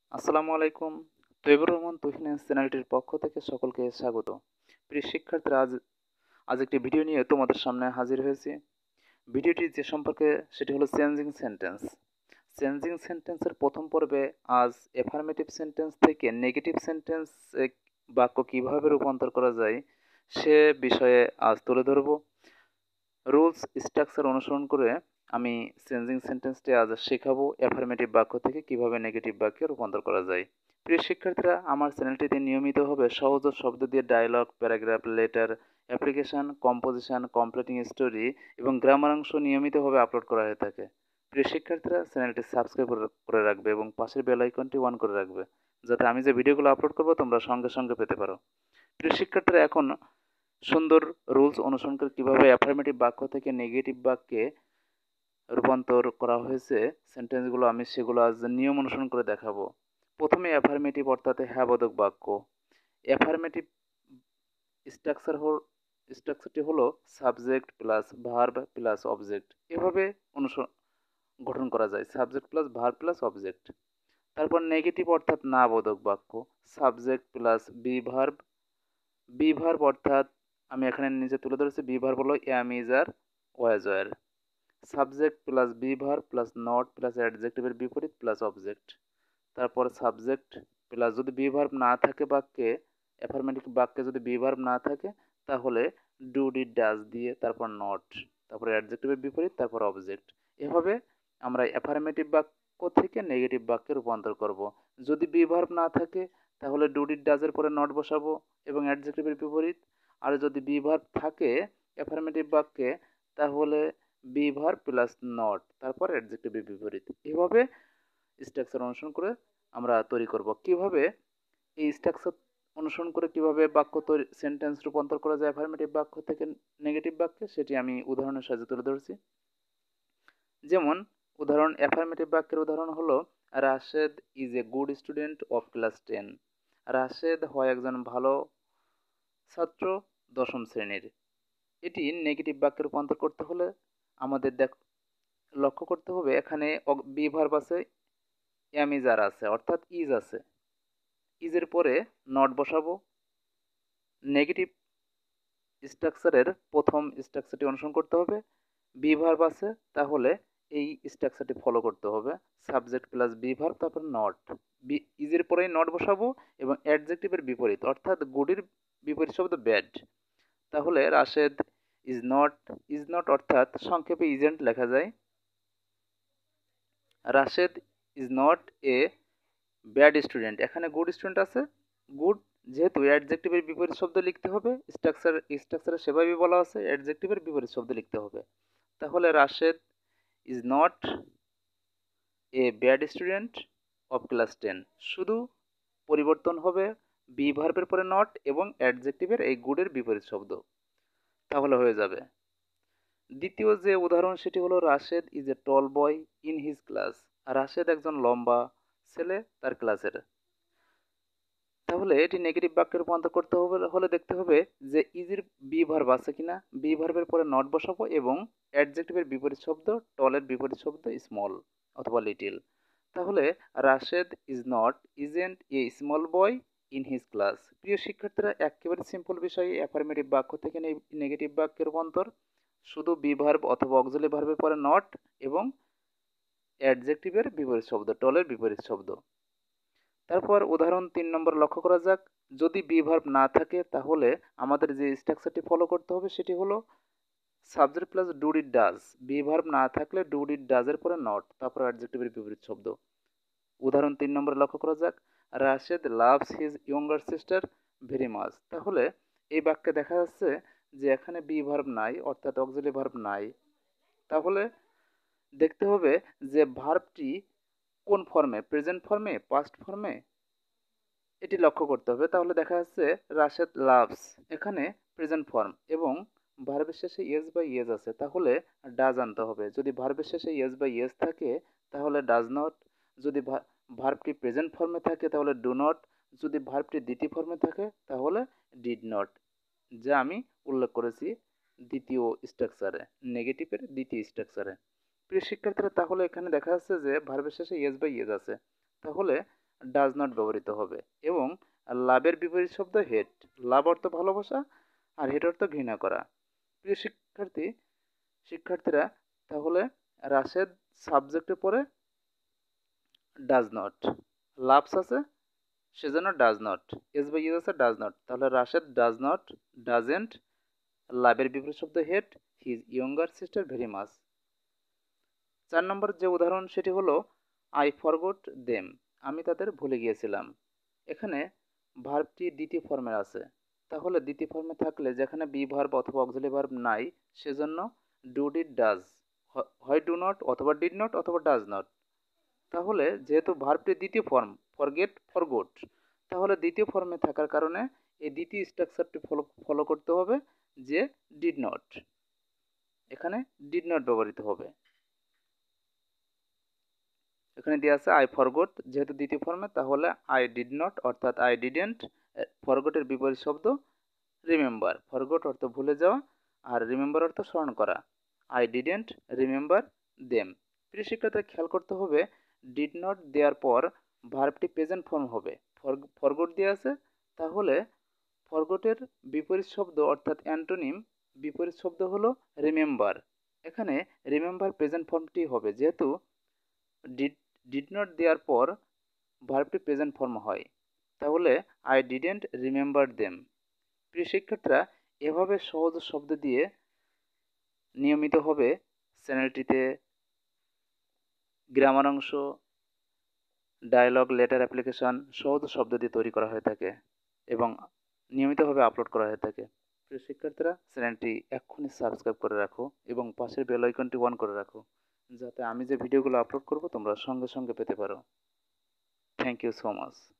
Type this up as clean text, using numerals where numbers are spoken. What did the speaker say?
আসসালামু আলাইকুম। তৈবুর রহমান তুহিনের চ্যানেলটির পক্ষ থেকে সকলকে স্বাগত। প্রিয় শিক্ষার্থীরা, আজ একটি ভিডিও নিয়ে তোমাদের সামনে হাজির হয়েছি। ভিডিওটি যে সম্পর্কে সেটি হলো চেঞ্জিং সেন্টেন্স। চেঞ্জিং সেন্টেন্সের প্রথম পর্বে আজ অ্যাফার্মেটিভ সেন্টেন্স থেকে নেগেটিভ সেন্টেন্স বাক্য কিভাবে রূপান্তর করা যায় সে বিষয়ে আজ তুলে ধরব। রুলস স্ট্রাকচার অনুসরণ করে আমি চেঞ্জিং সেন্টেন্সটি আজ শেখাবো অ্যাফার্মেটিভ বাক্য থেকে কিভাবে নেগেটিভ বাক্যে রূপান্তর করা যায়। প্রিয় শিক্ষার্থীরা, আমার চ্যানেলটিতে নিয়মিতভাবে সহজ শব্দ দিয়ে dialogue, paragraph, letter, application, composition, completing story এবং গ্রামার অংশ নিয়মিতভাবে আপলোড করা হয়ে থাকে। প্রিয় শিক্ষার্থীরা, চ্যানেলটি সাবস্ক্রাইব করে রাখবে এবং পাশের বেল আইকনটি অন করে রাখবে, যাতে আমি যে ভিডিওগুলো আপলোড করবো তোমরা সঙ্গে সঙ্গে পেতে পারো। প্রিয় শিক্ষার্থীরা, এখন সুন্দর রুলস অনুসরণ করে কিভাবে অ্যাফার্মেটিভ বাক্য থেকে নেগেটিভ বাক্যে রূপান্তর করা হয়েছে সেন্টেন্সগুলো, আমি সেগুলো আজ নিয়ম অনুসরণ করে দেখাবো। প্রথমে অ্যাফার্মেটিভ অর্থাৎ হ্যাঁ বোধক বাক্য। অ্যাফার্মেটিভ স্ট্রাকচার স্ট্রাকচারটি হলো subject plus verb plus object, এভাবে গঠন করা যায়, subject plus verb plus object. তারপর নেগেটিভ অর্থাৎ না বোধক বাক্য, সাবজেক্ট প্লাস বি ভার্ব অর্থাৎ আমি এখানে নিচে তুলে ধরেছি, বি ভার্ব হলো am, is, are, was, were. Subject plus be verb plus not plus অ্যাডজেক্টিভের বিপরীত প্লাস অবজেক্ট। তারপর সাবজেক্ট প্লাস যদি বি ভার্ব না থাকে বাক্যে, অ্যাফার্মেটিভ বাক্যে যদি বি ভার্ব না থাকে তাহলে ডু, ডিড, ডাজ দিয়ে তারপর নট, তারপর অ্যাডজেক্টিভের বিপরীত, তারপর অবজেক্ট। এভাবে আমরা অ্যাফার্মেটিভ বাক্য থেকে নেগেটিভ বাক্যে রূপান্তর করব। যদি বি ভার্ব না থাকে তাহলে ডু, ডিড, ডাজের পরে নট বসাবো এবং অ্যাডজেক্টিভের বিপরীত। আর যদি বি ভার্ব থাকে অ্যাফার্মেটিভ বাক্যে তাহলে বি ভার্ব প্লাস নট, তারপর অ্যাডজেক্টিভের বিপরীত। এভাবে স্ট্রাকচার অনুসরণ করে আমরা তৈরি করব। কিভাবে এই স্ট্রাকচার অনুসরণ করে কিভাবে বাক্য তৈরি, সেন্টেন্স রূপান্তর করা যায় অ্যাফার্মেটিভ বাক্য থেকে নেগেটিভ বাক্যে, সেটি আমি উদাহরণের সাহায্যে তুলে ধরছি। যেমন উদাহরণ, অ্যাফার্মেটিভ বাক্যের উদাহরণ হলো Rashed is a good student of class 10। Rashed হয় একজন ভালো ছাত্র দশম শ্রেণীর। এটি নেগেটিভ বাক্যে রূপান্তর করতে হলে আমাদের লক্ষ্য করতে হবে এখানে বি ভার্ব আছে, এম, ইজ, আর আছে, অর্থাৎ ইজ আছে। ইজের পরে নট বসাবো। নেগেটিভ স্ট্রাকচারের প্রথম স্ট্রাকচারটি অনুসরণ করতে হবে। বি ভার্ব আছে, তাহলে এই স্ট্রাকচারটি ফলো করতে হবে। সাবজেক্ট প্লাস বি ভার্ব, তারপর নট। ইজের পরেই নট বসাবো এবং অ্যাডজেক্টিভের বিপরীত অর্থাৎ গুডির বিপরীত শব্দ ব্যাড। তাহলে রাশেদ ইজ নট অর্থাৎ সংক্ষেপে ইজেন্ট লেখা যায়। Rashed is not a bad student, এখানে গুড স্টুডেন্ট আছে, গুড যেহেতু অ্যাডজেক্টিভের বিপরীত শব্দ লিখতে হবে, স্ট্রাকচারে সেভাবেই বলা আছে অ্যাডজেক্টিভের বিপরীত শব্দ লিখতে হবে। তাহলে Rashed is not a bad student of class 10, শুধু পরিবর্তন হবে বি ভার্বের পরে নট এবং অ্যাডজেক্টিভের এই গুডের বিপরীত শব্দ, তাহলে হয়ে যাবে। দ্বিতীয় যে উদাহরণ সেটি হলো Rashed is a tall boy in his class. Rashed একজন লম্বা ছেলে তার ক্লাসের। তাহলে এটি নেগেটিভ বাক্যে রূপান্তর করতে হলে দেখতে হবে যে ইজির বি ভার্ব আছে কিনা। বি ভার্বের পরে নট বসাবো এবং অ্যাডজেক্টিভের বিপরীত শব্দ, টলের বিপরীত শব্দ স্মল অথবা লিটিল। তাহলে Rashed isn't a small boy in his class. প্রিয় শিক্ষার্থীরা, একেবারে সিম্পল বিষয় অ্যাফার্মেটিভ বাক্য থেকে নেগেটিভ বাক্যে রূপান্তর। শুধু বি ভার্ব অথবা অক্সিলারি ভার্বের পরে নট এবং অ্যাডজেক্টিভের বিপরীত শব্দ, টলের বিপরীত শব্দ। তারপর উদাহরণ 3 নম্বর লক্ষ্য করা যাক। যদি বি ভার্ব না থাকে তাহলে আমাদের যে স্ট্রাকচারটি ফলো করতে হবে সেটি হলো subject plus do, did, does. Be verb না থাকলে ডু, ডিড, ডাজের পরে নট, তারপর অ্যাডজেক্টিভের বিপরীত শব্দ। উদাহরণ 3 নম্বরে লক্ষ্য করা যাক, Rashed loves his younger sister very much. তাহলে এই বাক্যে দেখা যাচ্ছে যে এখানে বি ভার্ব নাই, অর্থাৎ অক্সিলারি ভার্ব নাই। তাহলে দেখতে হবে যে ভার্বটি কোন ফর্মে, প্রেজেন্ট ফর্মে, পাস্ট ফর্মে, এটি লক্ষ্য করতে হবে। তাহলে দেখা যাচ্ছে রাশেদ লাভস এখানে প্রেজেন্ট ফর্ম এবং ভার্বের শেষে ইয়েস বা ইয়েস আছে, তাহলে ডাজ আনতে হবে। যদি ভার্বের শেষে ইয়েস বা ইয়েস থাকে তাহলে ডাজ নট। যদি ভার্বটি প্রেজেন্ট ফর্মে থাকে তাহলে ডু নট। যদি ভার্বটি দ্বিতীয় ফর্মে থাকে তাহলে ডিড নট, যা আমি উল্লেখ করেছি দ্বিতীয় স্ট্রাকচারে, নেগেটিভের দ্বিতীয় স্ট্রাকচারে। প্রিয় শিক্ষার্থীরা, তাহলে এখানে দেখা যাচ্ছে যে ভার্বের শেষে ইয়েস বা ইয়েস আছে, তাহলে ডাজ নট ব্যবহৃত হবে এবং লাভের বিপরীত শব্দ হেট। লাভ অর্থ ভালোবাসা আর হেট অর্থ ঘৃণা করা। প্রিয় শিক্ষার্থীরা, তাহলে রাশেদ সাবজেক্টে পড়ে ডাজ নট, লাভস আছে সেজন্য ডাজ নট, এস বা ইউজ আছে ডাজ নট, তাহলে রাশেদ ডাজ নট, ডাজেন্ট, লাভের বিপরীত শব্দ hate, his younger sister very much. 4 নম্বর যে উদাহরণ সেটি হলো আই ফরগট দেম, আমি তাদের ভুলে গিয়েছিলাম। এখানে ভার্বটি দ্বিতীয় ফর্মের আছে, তাহলে দ্বিতীয় ফর্মে থাকলে যেখানে বি ভার্ব অথবা অক্সিলারি ভার্ব নাই সেজন্য ডু ডিড ডাজ, হয় ডু নট অথবা ডিড নট অথবা ডাজ নট। তাহলে যেহেতু ভার্বটি দ্বিতীয় ফর্ম, ফরগেট ফরগট, তাহলে দ্বিতীয় ফর্মে থাকার কারণে এই দ্বিতীয় স্ট্রাকচারটি ফলো করতে হবে যে ডিড নট, এখানে ডিড নট ব্যবহৃত হবে। এখানে দেওয়া আছে আই ফরগট, যেহেতু দ্বিতীয় ফর্মে তাহলে আই ডিড নট অর্থাৎ আই ডিডেন্ট। ফরগটের বিপরীত শব্দ রিমেম্বার, ফরগট অর্থ ভুলে যাওয়া আর রিমেম্বার অর্থ স্মরণ করা। I didn't remember them. প্রিয় শিক্ষার্থীরা, খেয়াল করতে হবে ডিড নট দেওয়ার পর ভার্বটি প্রেজেন্ট ফর্ম হবে। ফরগট দেওয়া আছে, তাহলে ফরগটের বিপরীত শব্দ অর্থাৎ অ্যান্টোনিম বিপরীত শব্দ হলো রিমেম্বার। এখানে রিমেম্বার প্রেজেন্ট ফর্মটি হবে, যেহেতু ডিড ডিড নট দেওয়ার পর ভার্বটি প্রেজেন্ট ফর্ম হয়, তাহলে আই ডিডেন্ট রিমেম্বার দেম। প্রিয় শিক্ষার্থীরা, এভাবে সহজ শব্দ দিয়ে নিয়মিতভাবে চ্যানেলটিতে গ্রামার অংশ, ডায়লগ, লেটার অ্যাপ্লিকেশন সহজ শব্দ দিয়ে তৈরি করা হয়ে থাকে এবং নিয়মিতভাবে আপলোড করা হয়ে থাকে। প্রিয় শিক্ষার্থীরা, চ্যানেলটি এক্ষুনি সাবস্ক্রাইব করে রাখো এবং পাশের বেল আইকনটি অন করে রাখো, যাতে আমি যে ভিডিওগুলো আপলোড করব তোমরা সঙ্গে সঙ্গে পেতে পারো। Thank you so much.